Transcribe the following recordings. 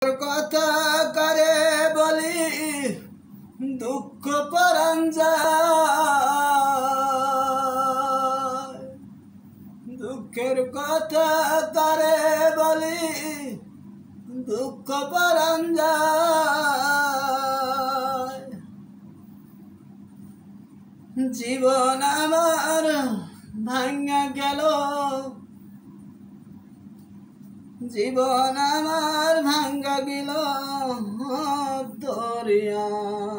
কথা করে বলি দুঃখ পরাণ যায়, দুঃখের কথা করে বলি দুঃখ পরাণ যায়। জীবন আমার ভাঙা গেল, জীবন আমার ভাঙ্গা গেল দরিয়া,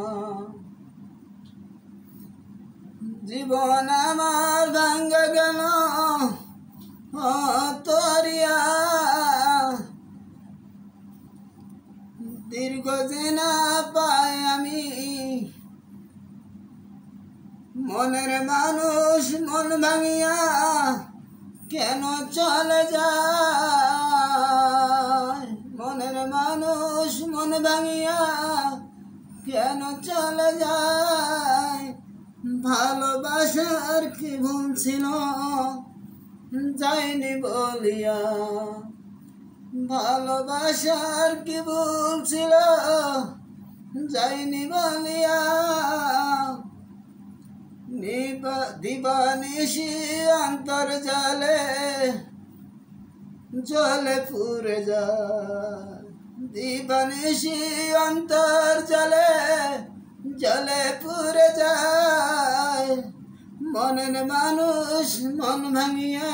জীবন আমার ভাঙ্গা গেল দরিয়া। দীর্ঘ জেনা পাই আমি, মনের মানুষ মন ভাঙিয়া কেন চলে যায়, মনের মানুষ মন ভাঙিয়া কেন চলে যায়। ভালোবাসার কি ভুল ছিল যায়নি বলিয়া, ভালোবাসার কি ভুল ছিল যায়নি বলিয়া। দিবানিশি অন্তর জলে জলে পুরে যায়, দিবানিশি অন্তর জলে জলে পুরে যায়। মনের মানুষ মন ভাঙিয়া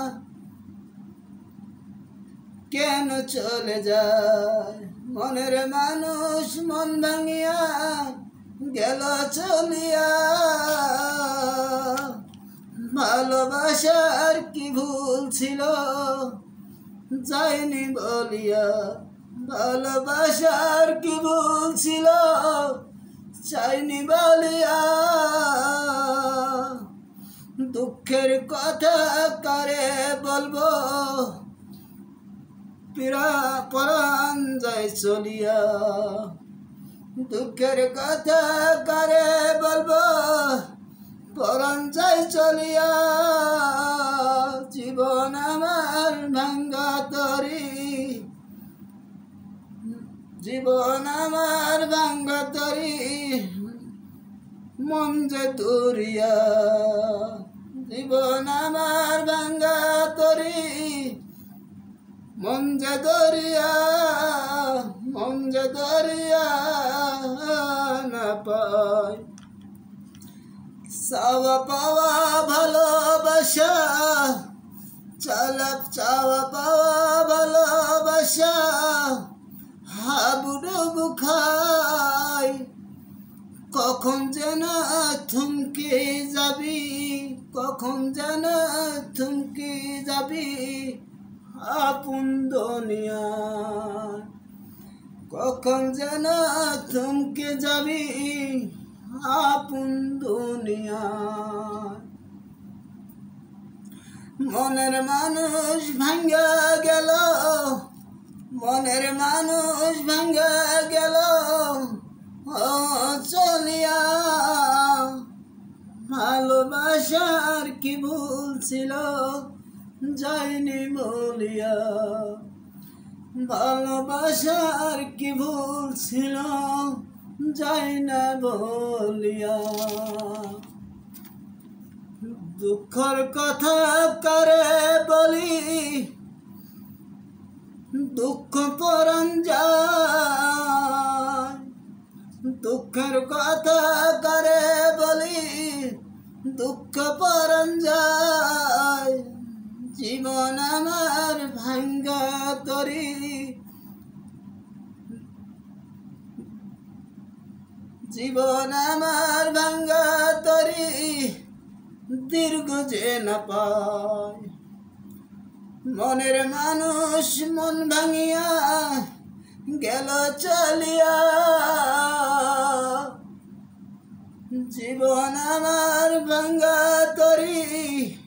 কেন চলে যায়, মনের মানুষ মন ভাঙিয়া গেল চলিয়া। ভালোবাসার কি ভুল ছিল যায়নি বলিয়া, ভালোবাসার কি ভুল ছিল যায়নি বলিয়া। দুঃখের কথা করে বলবো পরাণ যায় চলিয়া, দুঃখের কথা করে বলবো পরাণ যায় চলিয়া। জীবন আমার ভাঙ্গা তরি, জীবন আমার ভাঙ্গা তরি মন যে দরিয়া, জীবন আমার ভাঙ্গা তরি মন যে দরিয়া, মন যে দরিয়া না পায়। চাওয়া পাওয়া ভালোবাসা, চাওয়া পাওয়া ভালোবাসা হাবুডুবু খাই। কখন যেন থমকে যাবি, কখন যেন থমকে যাবি আপন দুনিয়া, কখন যেন থমকে যাবি আপন দুনিয়া। মনের মানুষ ভাঙ্গা গেল, মনের মানুষ ভাঙ্গা গেল চলিয়া। ভালোবাসার কি ভুল ছিল যায়নি বলিয়া, ভালোবাসার কি ভুল ছিল যায় না বলিয়া। দুঃখের কথা করে বলি দুঃখ পরাণ যায়, দুঃখের কথা করে বলি দুঃখ পরাণ যায়। জীবন আমার ভাঙ্গা তরি, জীবন আমার ভাঙ্গা তরি দীর্ঘ যে না পায়। মনের মানুষ মন ভাঙিয়া গেল চলিয়া, জীবন আমার ভাঙ্গা তরি